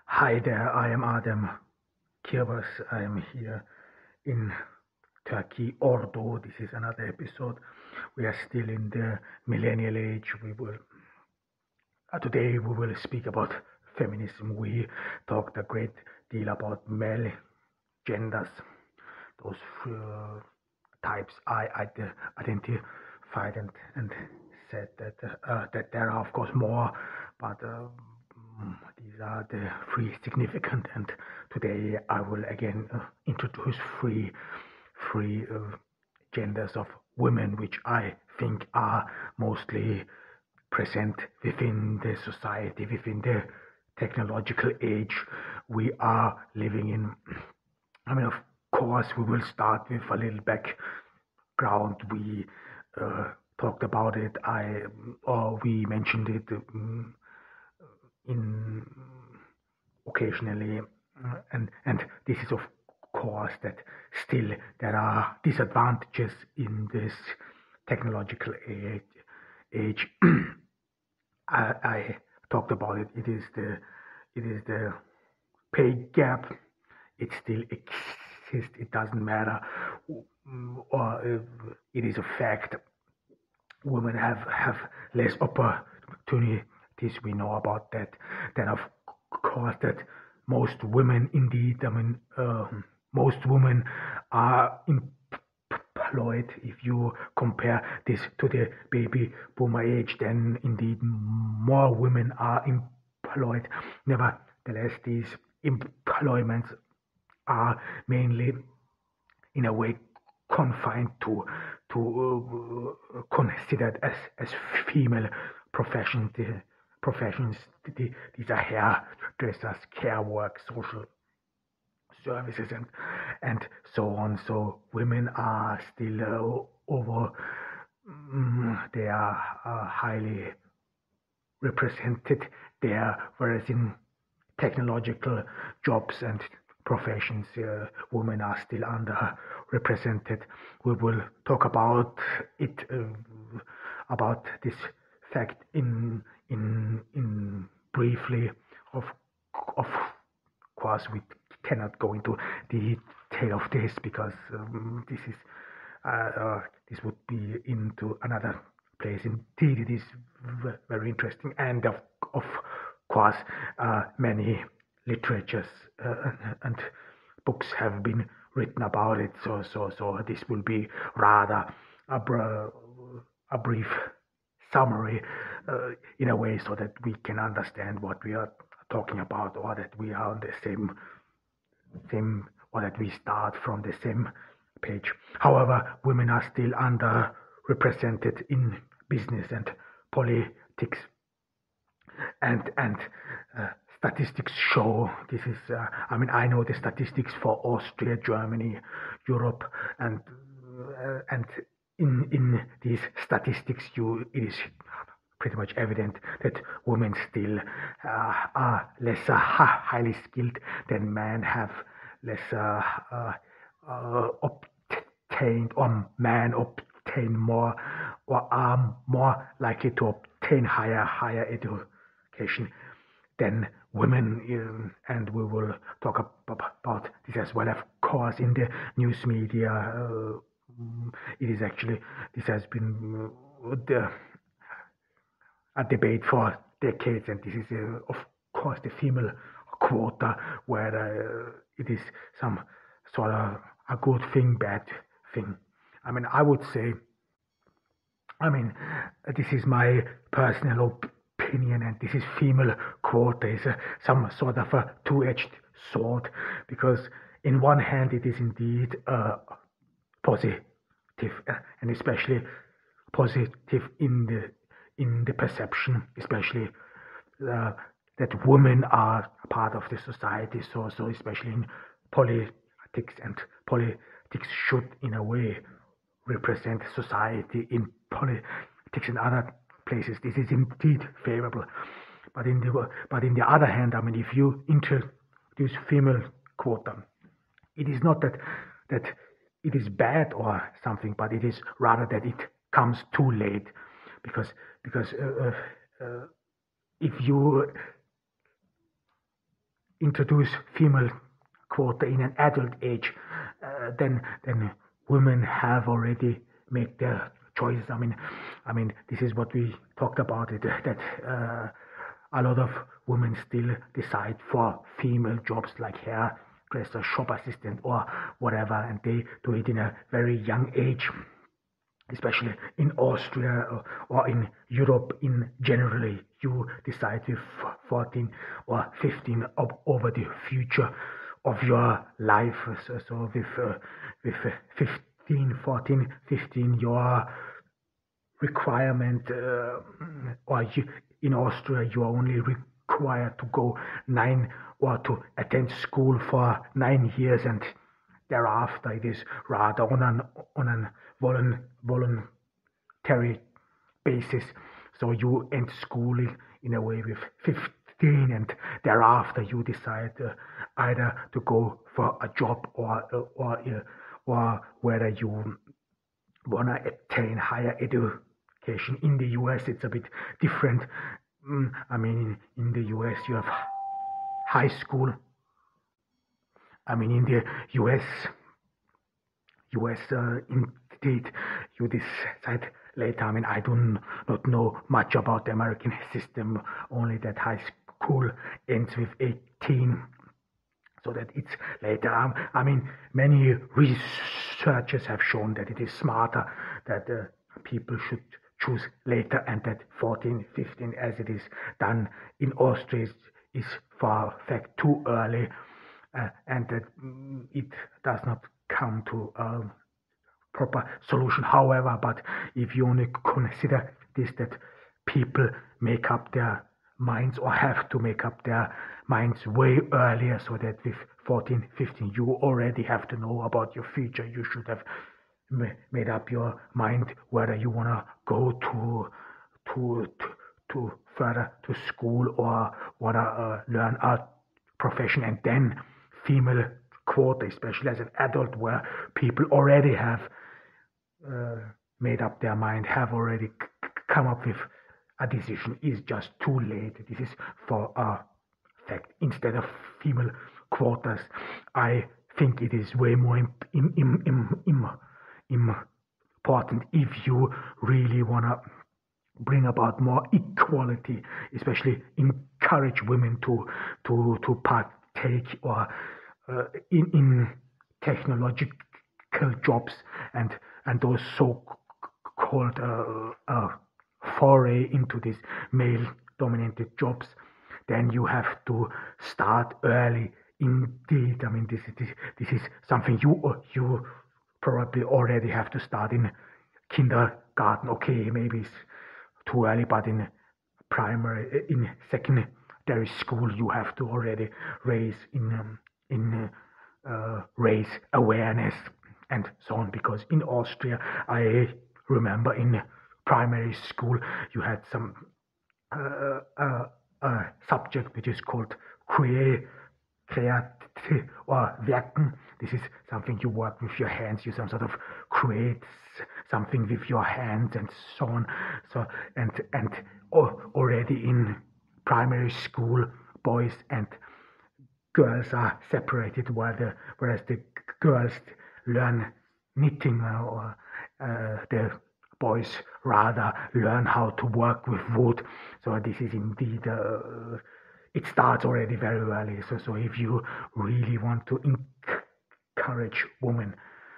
Hi there, I am Adem Kirbas. I am here in Turkey, Ordu. This is another episode. We are still in the millennial age. Today we will speak about feminism. We talked a great deal about male genders, those types I identified and said that there are of course more, but these are the three significant. And today I will again introduce three genders of women, which I think are mostly present within the society, within the technological age we are living in. Of course, we will start with a little background. We talked about it. Or we mentioned it in occasionally, and this is of course that still there are disadvantages in this technological age. I talked about it. It is the pay gap. It still exists. It doesn't matter, or it is a fact. Women have less opportunities. We know about that. Then of course that most women, indeed, most women are employed. If you compare this to the baby boomer age, then indeed more women are employed. Nevertheless, these employments are mainly in a way confined to considered as female professions. Professions. These are hairdressers, care work, social services, and so on. So women are still over. They are highly represented there, whereas in technological jobs and professions, women are still underrepresented. We will talk about it, about this fact in briefly. Of course, we cannot go into the detail of this because this would be into another place. Indeed, it is very interesting, and of course, many literatures and books have been written about it. So this will be rather a brief summary in a way, so that we can understand what we are talking about, or that we are on the same, or that we start from the same page. However, women are still underrepresented in business and politics, and statistics show this is. I know the statistics for Austria, Germany, Europe, and in these statistics, it is pretty much evident that women still are less highly skilled than men, have less obtained, or man obtain more, or are more likely to obtain higher education than women. And we will talk about this as well. Of course, in the news media, it is actually, this has been a debate for decades, and this is of course the female quota, where it is some sort of a good thing, bad thing. I would say, this is my personal opinion, and this is female quota is some sort of a two-edged sword, because in one hand it is indeed positive, and especially positive in the perception, especially that women are a part of the society. So especially in politics, and politics should in a way represent society. In politics and other places, this is indeed favorable. But in the other hand, if you introduce female quota, it is not that it is bad or something, but it is rather that it comes too late, because if you introduce female quota in an adult age, then women have already made their choices. I mean, this is what we talked about it that a lot of women still decide for female jobs like hairdresser, shop assistant, or whatever, and they do it in a very young age, especially in Austria or in Europe in generally. You decide with 14 or 15 over the future of your life. So with 15, 14, 15, your requirement, in Austria, you are only required to go attend school for 9 years, and thereafter it is rather on an voluntary basis. So you end school in a way with 15, and thereafter you decide either to go for a job or whether you want to attain higher education. In the US, it's a bit different. In the US, you have high school. In the US, indeed, you decide later. I do not know much about the American system, only that high school ends with 18, so that it's later. Many researchers have shown that it is smarter that people should choose later, and that 14, 15, as it is done in Austria, is for a fact too early, and that it does not come to a proper solution. However, but if you only consider this, that people make up their minds or have to make up their minds way earlier, so that with 14, 15, you already have to know about your future. You should have made up your mind whether you want to go to further to school or want to learn a profession. And then female quota, especially as an adult, where people already have made up their mind, have already come up with a decision, is just too late. This is for a fact. Instead of female quotas, I think it is way more important, if you really want to bring about more equality, especially encourage women to partake or in technological jobs and those so-called foray into these male-dominated jobs, then you have to start early. Indeed, this is something you probably already have to start in kindergarten. Okay, maybe it's too early, but in secondary school, you have to already raise raise awareness and so on. Because in Austria, I remember in primary school, you had some subject which is called Kreativ or Werken. This is something you work with your hands. You some sort of create something with your hands and so on. So and already in primary school, boys and girls are separated, whereas the girls learn knitting, or the boys rather learn how to work with wood. So this is indeed it starts already very early. So if you really want to encourage women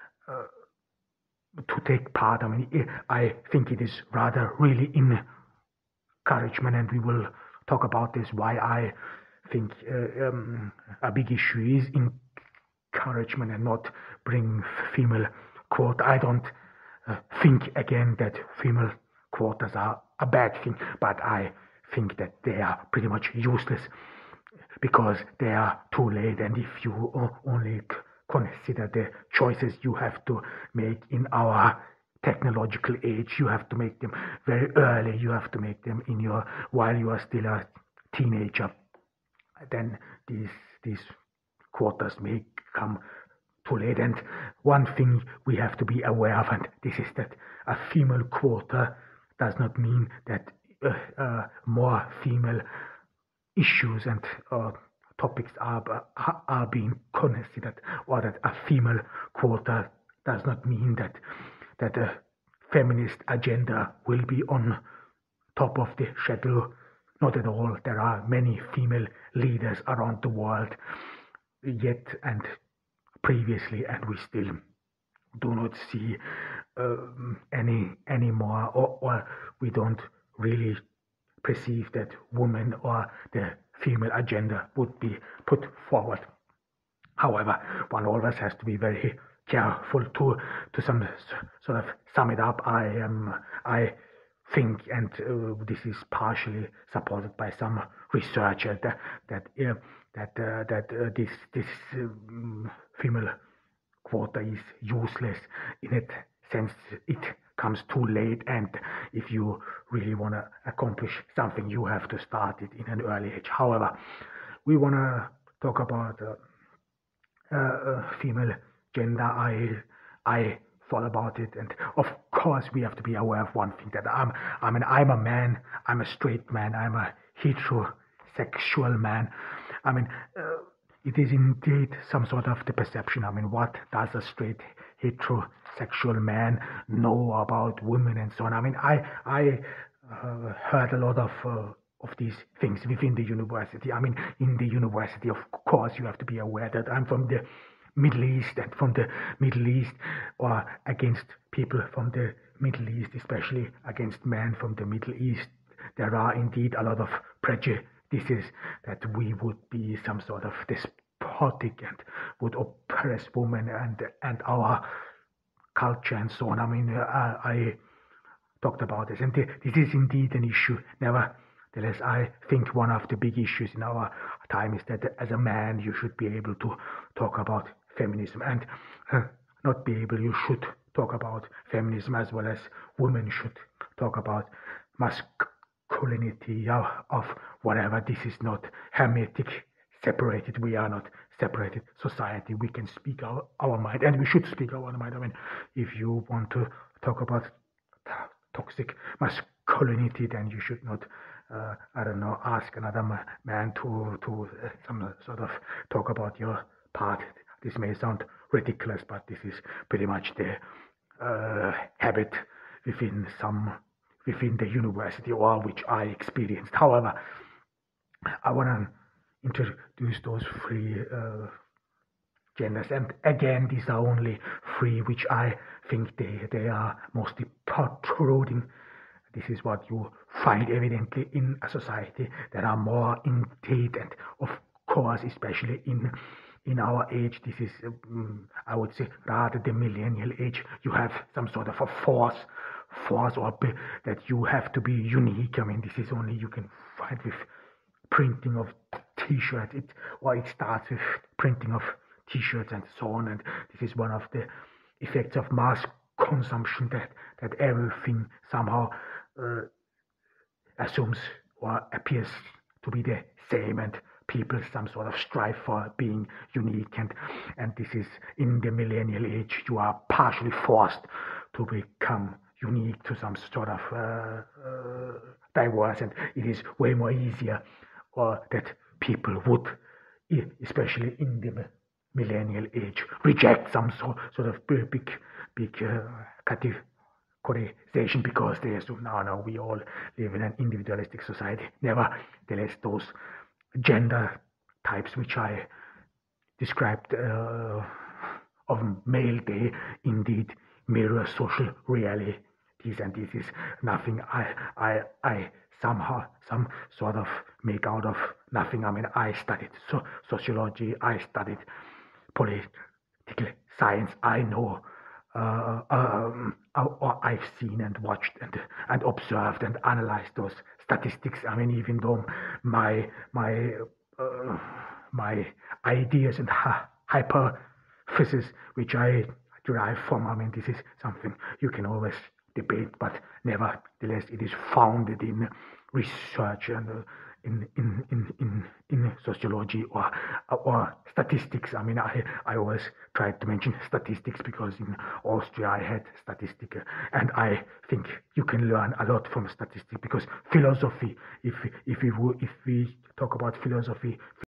to take part, I think it is rather really encouragement, and we will talk about this, why I think a big issue is encouragement and not bring female quota. I don't think again that female quotas are a bad thing, but I think that they are pretty much useless because they are too late. And if you only consider the choices you have to make in our technological age, you have to make them very early. You have to make them while you are still a teenager. Then these quotas may come too late. And one thing we have to be aware of, and this is that a female quota does not mean that more female issues and topics are being considered, or that a female quota does not mean that a feminist agenda will be on top of the schedule. Not at all. There are many female leaders around the world yet and previously, and we still do not see any more, or we don't really perceive that women or the female agenda would be put forward. However, one always has to be very careful to some sort of sum it up. I think, and this is partially supported by some researchers, that this female quota is useless in a sense. It comes too late, and if you really want to accomplish something, you have to start it in an early age. However, we want to talk about female gender. I thought about it, and of course we have to be aware of one thing, that I'm a man, I'm a straight man, I'm a heterosexual man. I mean, it is indeed some sort of the perception. I mean, what does a straight heterosexual man know about women and so on? I mean, I heard a lot of these things within the university. I mean, in the university, of course, you have to be aware that I'm from the Middle East, and from the Middle East, or against people from the Middle East, especially against men from the Middle East, there are indeed a lot of prejudices that we would be some sort of despotic and would oppress women and our culture and so on. I mean, I talked about this, and this is indeed an issue. Nevertheless, I think one of the big issues in our time is that as a man, you should be able to talk about feminism, and not be able, you should talk about feminism as well as women should talk about masculinity, of whatever. This is not hermetic, separated. We are not separated society. We can speak our mind, and we should speak our mind. I mean, if you want to talk about toxic masculinity, then you should not I don't know, ask another man to some sort of talk about your part. This may sound ridiculous, but this is pretty much the habit within the university, or which I experienced. However, I want to introduce those three genders, and again, these are only three which I think they are mostly protruding. This is what you find evidently in a society that are more in date, and of course, especially in our age, this is, I would say, rather the millennial age. You have some sort of a force, or that you have to be unique. I mean, this is only you can find with printing of T-shirts. It starts with printing of T-shirts and so on. And this is one of the effects of mass consumption, that everything somehow assumes or appears to be the same, and people some sort of strive for being unique, and this is in the millennial age. You are partially forced to become unique, to some sort of diverse, and it is way more easier, or that people would, especially in the millennial age, reject some sort of big categorization, because they assume, no, we all live in an individualistic society. Nevertheless, those gender types which I described of male, they indeed mirror social realities, and this is nothing I somehow some sort of make out of nothing. I mean, I studied sociology, I studied political science. I know, or I've seen and watched and observed and analyzed those statistics. I mean, even though my ideas and hypotheses which I derive from, I mean, this is something you can always debate, but nevertheless, it is founded in research and in sociology or statistics. I mean, I always tried to mention statistics because in Austria I had statistics, and I think you can learn a lot from statistics, because philosophy, if we talk about philosophy